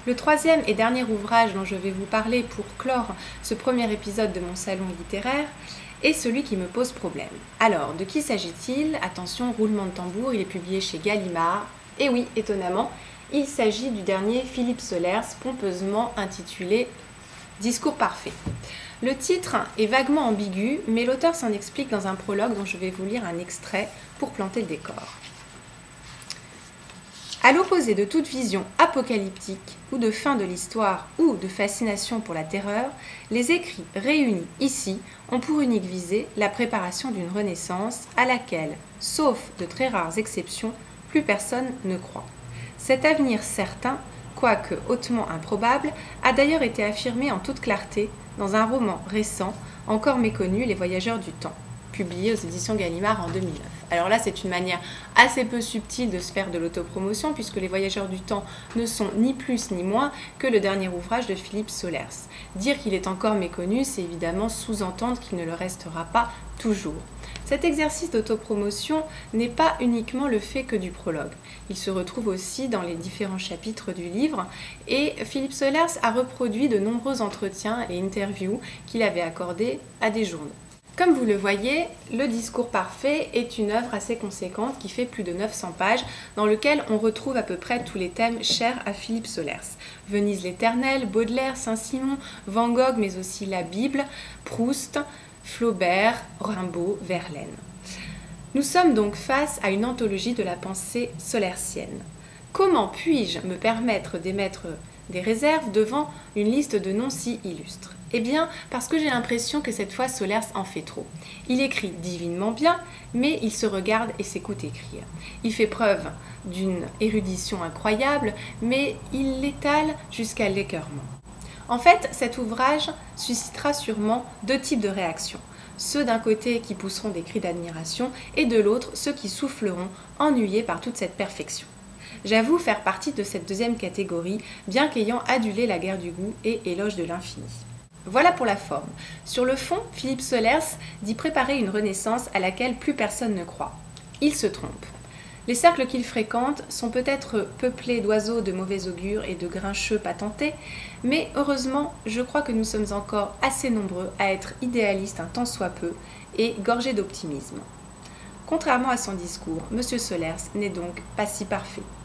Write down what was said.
Le troisième et dernier ouvrage dont je vais vous parler pour clore ce premier épisode de mon salon littéraire est celui qui me pose problème. Alors, de qui s'agit-il? Attention, roulement de tambour, il est publié chez Gallimard. Et oui, étonnamment, il s'agit du dernier Philippe Solers, pompeusement intitulé « Discours parfait ». Le titre est vaguement ambigu, mais l'auteur s'en explique dans un prologue dont je vais vous lire un extrait pour planter le décor. À l'opposé de toute vision apocalyptique ou de fin de l'histoire ou de fascination pour la terreur, les écrits réunis ici ont pour unique visée la préparation d'une renaissance à laquelle, sauf de très rares exceptions, plus personne ne croit. Cet avenir certain, quoique hautement improbable, a d'ailleurs été affirmé en toute clarté dans un roman récent, encore méconnu, Les Voyageurs du Temps, publié aux éditions Gallimard en 2009. Alors là, c'est une manière assez peu subtile de se faire de l'autopromotion, puisque Les Voyageurs du Temps ne sont ni plus ni moins que le dernier ouvrage de Philippe Solers. Dire qu'il est encore méconnu, c'est évidemment sous-entendre qu'il ne le restera pas toujours. Cet exercice d'autopromotion n'est pas uniquement le fait que du prologue. Il se retrouve aussi dans les différents chapitres du livre, et Philippe Solers a reproduit de nombreux entretiens et interviews qu'il avait accordés à des journaux. Comme vous le voyez, le Discours parfait est une œuvre assez conséquente qui fait plus de 900 pages, dans lequel on retrouve à peu près tous les thèmes chers à Philippe Solers. Venise l'éternel, Baudelaire, Saint-Simon, Van Gogh, mais aussi la Bible, Proust, Flaubert, Rimbaud, Verlaine. Nous sommes donc face à une anthologie de la pensée solersienne. Comment puis-je me permettre d'émettre des réserves devant une liste de noms si illustres? Eh bien, parce que j'ai l'impression que cette fois Solers en fait trop. Il écrit divinement bien, mais il se regarde et s'écoute écrire. Il fait preuve d'une érudition incroyable, mais il l'étale jusqu'à l'écœurement. En fait, cet ouvrage suscitera sûrement deux types de réactions. Ceux d'un côté qui pousseront des cris d'admiration et de l'autre ceux qui souffleront, ennuyés par toute cette perfection. J'avoue faire partie de cette deuxième catégorie, bien qu'ayant adulé la guerre du goût et éloge de l'infini. Voilà pour la forme. Sur le fond, Philippe Solers dit préparer une renaissance à laquelle plus personne ne croit. Il se trompe. Les cercles qu'il fréquente sont peut-être peuplés d'oiseaux de mauvais augure et de grincheux patentés, mais heureusement, je crois que nous sommes encore assez nombreux à être idéalistes un tant soit peu et gorgés d'optimisme. Contrairement à son discours, M. Solers n'est donc pas si parfait.